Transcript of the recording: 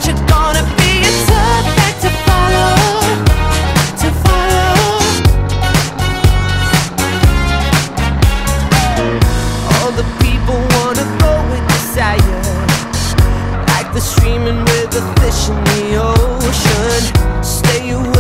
you're gonna be a tough act to follow, to follow. All the people wanna go with desire, like the streaming with the fish in the ocean. Stay away